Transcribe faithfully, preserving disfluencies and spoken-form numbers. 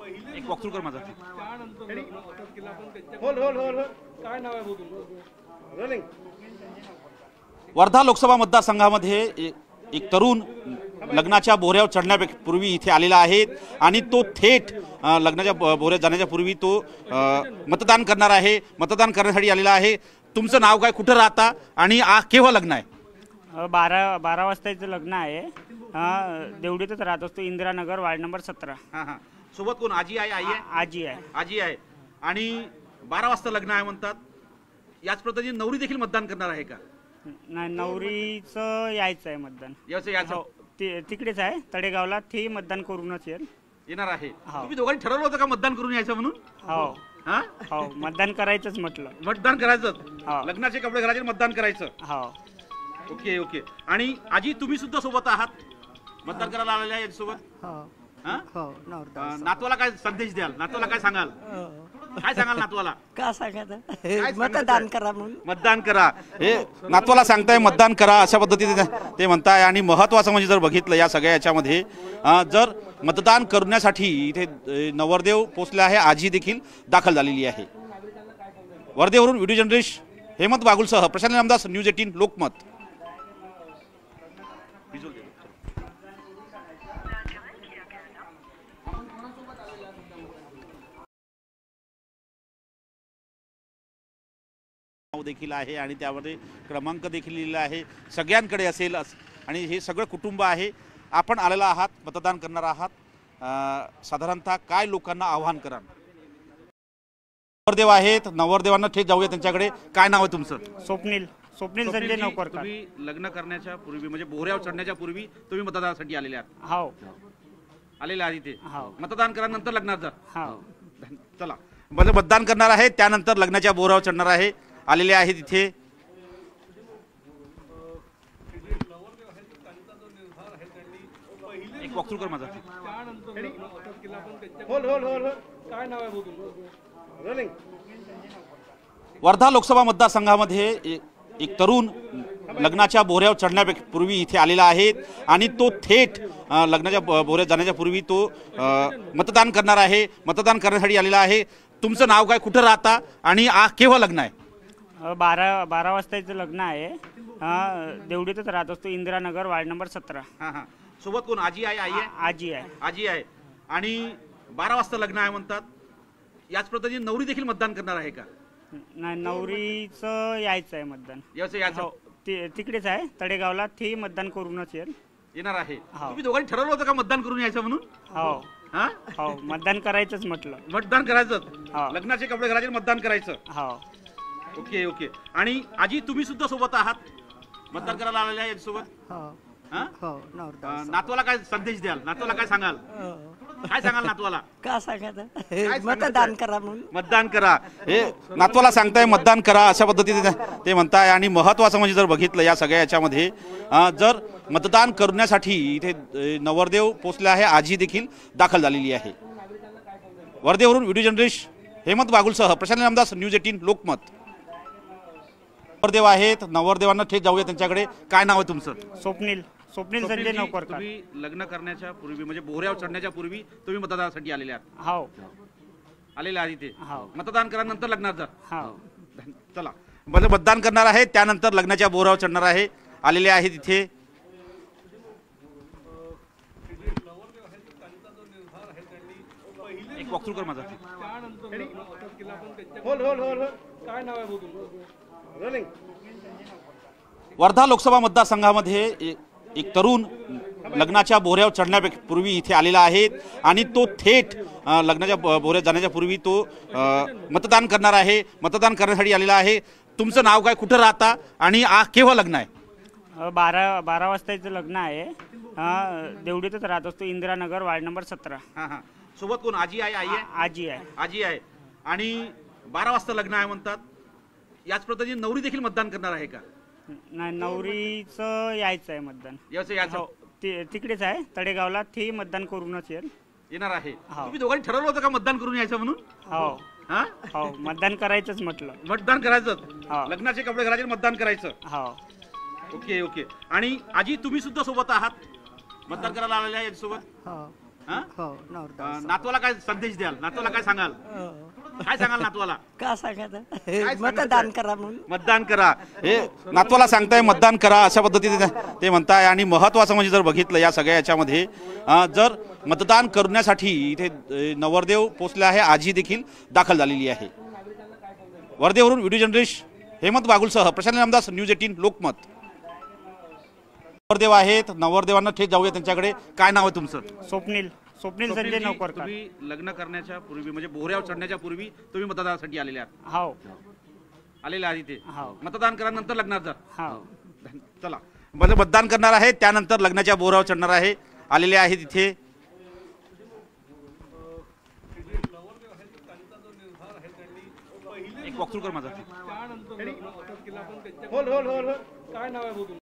एक वॉकथ्रू कर माझा. होल होल होल काय नाव आहे तुमचं? रोलिंग. वर्धा लोकसभा मतदारसंघामध्ये एक तरुण लग्नाच्या बोऱ्यावर चढण्यापूर्वी इथे आलेला आहे आणि तो थेट लग्नाच्या बोऱ्यात जाण्याच्या पूर्वी तो मतदान करणार आहे. मतदान करण्यासाठी आलेला आहे. तुमचं नाव काय, कुठं राहता आणि आ केव्हा लग्न आहे? बारा बारा वाजताचं लग्न आहे. देवडीतच राहत असतो, इंदिरानगर, वार्ड नंबर सतरा. हां हां. सोबत कोण? आजी आहे? आई आहे? आजी आहे. आजी आहे. आणि बारा वाजता लग्न आहे म्हणतात. याच पद्धतीने नवरी देखील मतदान करणार आहे का? नाही, नवरीचं यायचं आहे मतदान. याचं याचं हो, तिकडेच आहे तळेगावला. ते मतदान करूनच येईल येणार आहे. तुम्ही दोघांनी ठरवलं होतं का मतदान करून यायचं म्हणून? हो हां हो, मतदान करायचंच म्हटलं. मतदान करायचं. हो. लग्नाचे कपडे घालायचे, मतदान करायचं. हो. Okay okay. आणि आजी तुम्ही सुद्धा सोबत आहात, मतदान करायला आलेले आहे सोबत. नातवाला काय संदेश द्याल? नातवाला काय सांगाल? काय सांगाल नातवाला? का सांगायचं? मतदान करा म्हणून. मतदान करा हे नातवाला सांगताय, मतदान करा अशा पद्धतीने ते म्हणताय. आणि महत्त्वाचं म्हणजे जर बघितलं या सगळ्या याच्यामध्ये जर मतदान करण्यासाठी इथे नवरदेव पोचले आहे, आजी देखील दाखल झालेली आहे. वर्धेवरून व्हिडिओ जर्नलिस्ट हेमंत बागुलसह प्रशांत रामदास, न्यूज अठरा लोकमत. देखील आहे आणि त्यामध्ये क्रमांक देखील लिहिलेला आहे. सगळ्यांकडे असेल आणि हे सगळं कुटुंब आहे. आपण आलेला आहात, मतदान करणार आहात. साधारणतः काय लोकांना आव्हान करा? नवरदेव आहेत, नवरदेवांना थेट जाऊया त्यांच्याकडे. काय नाव आहे तुमचं? स्वप्नील. स्वप्नील संजय नौकर. तुम्ही लग्न करण्याच्या पूर्वी म्हणजे बोऱ्यावर चढण्याच्या पूर्वी तुम्ही मतदानासाठी आलेले आहात? हो, आलेले आहात इथे. हो. मतदान करा, नंतर लग्नात जा. हो. चला, म्हणजे मतदान करणार आहे, त्यानंतर लग्नाच्या बोऱ्यावर चढणार आहे. आलेले आहेत इथे. एक वॉकथ्रू कर माझा. होल होल होल काय नाव आहे तुमचं? रोलिंग. वर्धा लोकसभा मतदारसंघामध्ये एक तरुण लग्नाच्या बोऱ्यावर चढण्यापूर्वी इथे आलेला आहे आणि तो थेट लग्नाच्या बोऱ्यात जाण्याच्या पूर्वी तो मतदान करणार आहे. मतदान करण्यासाठी आलेला आहे. तुमचं नाव काय, कुठं राहता आणि आ केव्हा लग्न आहे? बारा बारा वाजताचं लग्न आहे. देवडीतच राहत असतो, इंदिरानगर, वार्ड नंबर सतरा. हां हां. सोबत कोण? आजी आहे? आई आहे? आजी आहे. आजी आहे. आणि बारा वाजता लग्न आहे म्हणतात. याच पद्धतीने नवरी देखील मतदान करणार आहे का? नाही, नवरीचं यायचं आहे मतदान. याचं याचं हो, तिकडेच आहे तळेगावला. ते मतदान करूनच येईल येणार आहे. तुम्ही दोघांनी ठरवलं होतं का मतदान करून यायचं म्हणून? हो हां हो, मतदान करायचंच म्हटलं. मतदान करायचं. हो. लग्नाचे कपडे घालायचे, मतदान करायचं. हो. Okay okay. आणि आजी तुम्ही सुद्धा सोबत आहात, मतदान करायला आलेले आहे सोबत. नातवाला काय संदेश द्याल? नातवाला काय सांगाल? काय सांगाल नातवाला? का सांगायचं? मतदान करा म्हणून. मतदान करा हे नातवाला सांगताय, मतदान करा अशा पद्धतीने ते म्हणताय. आणि महत्त्वाचं म्हणजे जर बघितलं या सगळ्या याच्यामध्ये जर मतदान करण्यासाठी इथे नवरदेव पोचले आहे, आजी देखील दाखल झालेली आहे. वर्धेवरून व्हिडिओ जर्नलिस्ट हेमंत बागुलसह प्रशांत रामदास, न्यूज अठरा लोकमत. नवरदेव आहेत, नवरदेवांना थेट जाऊया त्यांच्याकडे. काय नाव आहे तुमचं? स्वप्नील. स्वप्नील संजय नौकर. तुम्ही लग्न करण्याच्या पूर्वी म्हणजे बोऱ्यावर चढण्याच्या पूर्वी तुम्ही मतदानासाठी आलेले आहात? हो. आलेले आहात इथे. हो. मतदान करा, नंतर लग्नात जा. हो. चला, म्हणजे मतदान करणार आहे, त्यानंतर लग्नाच्या बोऱ्यावर चढणार आहे. आलेले आहेत इथे. एक वॉकथ्रू कर माझा. होल होल होल काय नाव आहे तुमचं? रोलिंग. वर्धा लोकसभा मतदारसंघामध्ये एक तरुण लग्नाच्या बोऱ्यावर चढण्यापूर्वी इथे आलेला आहे आणि तो थेट लग्नाच्या बोऱ्यात जाण्याच्या पूर्वी तो मतदान करणार आहे. मतदान करण्यासाठी आलेला आहे. तुमचं नाव काय, कुठं राहता आणि आ केव्हा लग्न आहे? बारा बारा वाजताचं लग्न आहे. देवडीतच राहत असतो, इंदिरानगर, वार्ड नंबर सतरा. हां हां. सोबत कोण? आजी आहे? आई आहे? आजी आहे. आजी आहे. आणि बारा वाजता लग्न आहे म्हणतात. याच पद्धतीने नवरी देखील मतदान करणार आहे का? नाही, नवरीचं यायचं आहे मतदान. याचं याचं हो, तिकडेच आहे तळेगावला. ते मतदान करूनच येईल येणार आहे. तुम्ही दोघांनी ठरवलं होतं का मतदान करून यायचं म्हणून? हो हां हो, मतदान करायचंच म्हटलं. मतदान करायचं. हो. लग्नाचे कपडे घालायचे, मतदान करायचं. हो. Okay okay. आणि आजी तुम्ही सुद्धा सोबत आहात, मतदान करायला आलेले आहे सोबत. हा? हो नवरदेव अं, नातवाला काय संदेश द्याल? नातवाला काय सांगाल? हो. काय सांगाल नातवाला? का सांगायचं सांगायचं? मतदान करा म्हणून मतदान करा. हे नातवाला सांगताय मतदान करा अशा पद्धतीने ते म्हणताय. आणि महत्वाचं म्हणजे जर बघितलं या सगळ्या याच्यामध्ये अं, जर मतदान करण्यासाठी इथे अं, नवरदेव पोचले आहे, आजी देखील दाखल झालेली आहे. वर्धेवरून व्हिडिओ जर्नलिस्ट हेमंत बागुलसह प्रशांत रामदास, न्यूज एटीन लोकमत. नवरदेव आहेत, नवरदेवांना थेट जाऊया त्यांच्याकडे. काय नाव आहे तुमचं? स्वप्नील स्वप्नील संजय स्वप्नीलजी, नौकरकर. तुम्ही लग्न करण्याच्या पूर्वी म्हणजे बोहऱ्यावर चढण्याच्या पूर्वी तुम्ही मतदानासाठी आलेले आहात. हो आलेले आहात इथे. हो. मतदान करा, नंतर लग्नात जा. हो चला, म्हणजे मतदान करणार आहे, त्यानंतर लग्नाच्या बोहऱ्यावर चढणार आहे. आलेले आहेत इथे. एक वॉकथ्रू कर माझा. त्यानंतर लग्न केला पण त्यांच्या होल होल होल काय नाव आहे भाऊ तुमचं?